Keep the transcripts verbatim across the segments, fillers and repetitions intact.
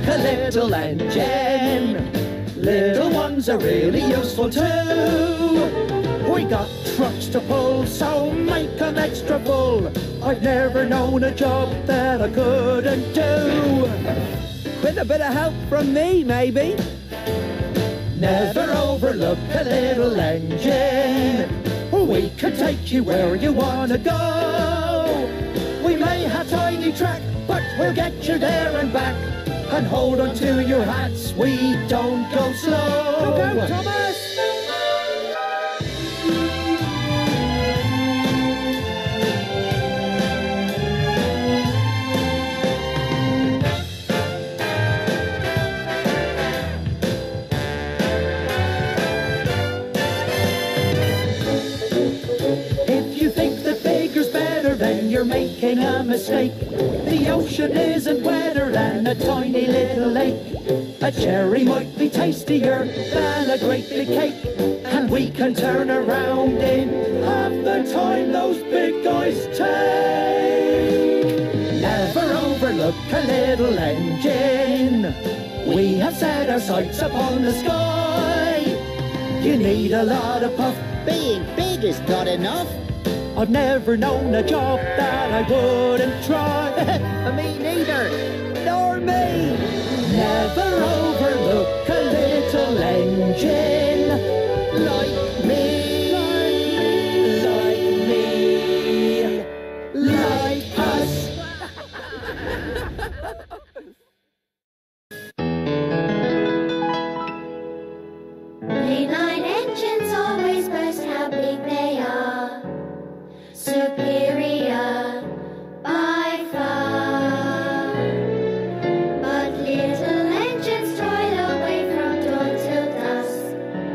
a little engine. Little ones are really useful too. We got trucks to pull, so make them extra full. I've never known a job that I couldn't do. With a bit of help from me, maybe. Never overlook a little engine. We can take you where you want to go. We may have tiny track, but we'll get you there and back. And hold on to your hats, we don't go slow. Look out, Thomas! Then you're making a mistake. The ocean isn't wetter than a tiny little lake. A cherry might be tastier than a great big cake, and we can turn around in half the time those big guys take. Never overlook a little engine. We have set our sights upon the sky. You need a lot of puff. Being big is not enough. I've never known a job that I wouldn't try. Me neither. Nor me. Never overlook a little engine. Like me, like me, like us. Mainline engines always boast how big they are. Superior by far. But little engines toil away from dawn till dusk.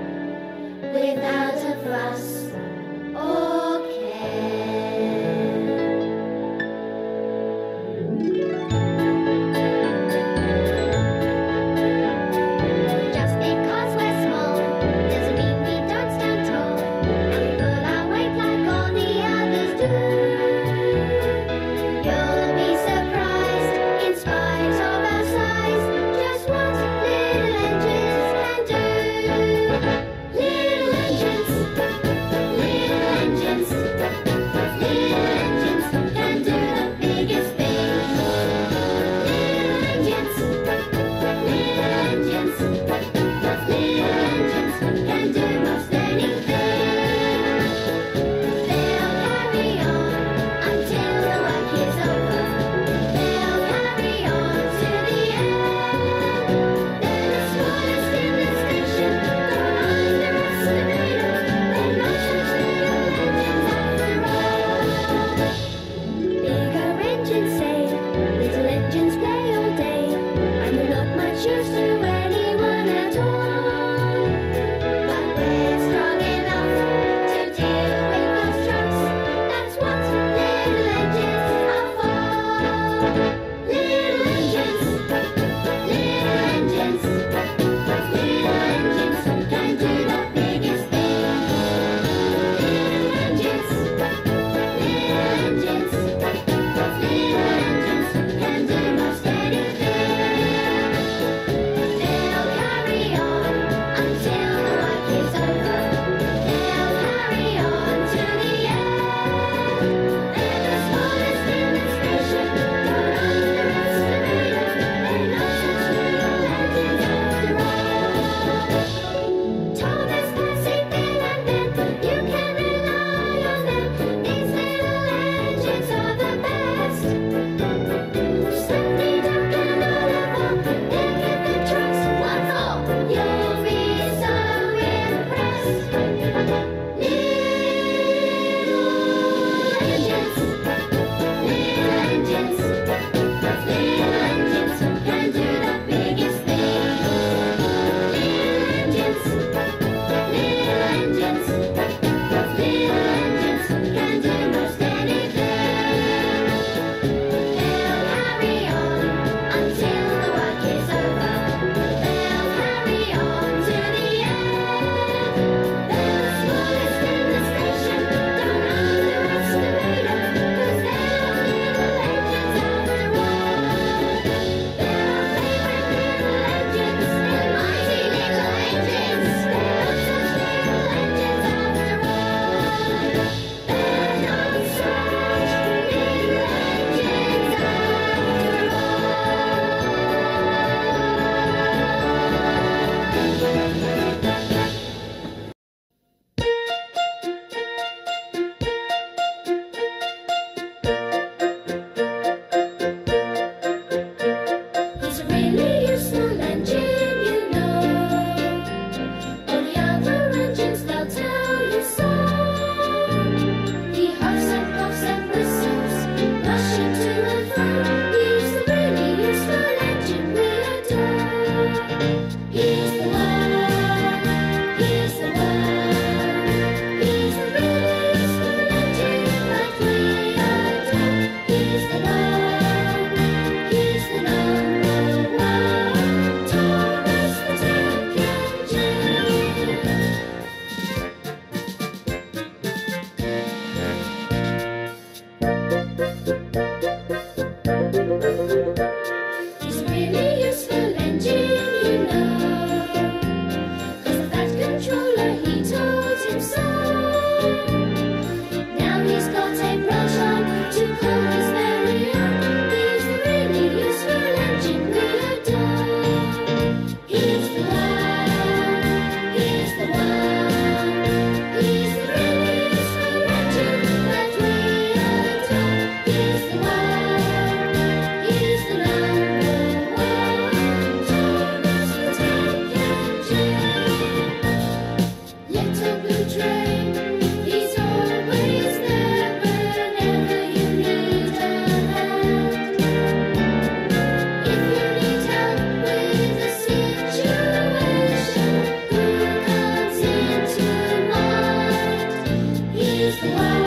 is the one.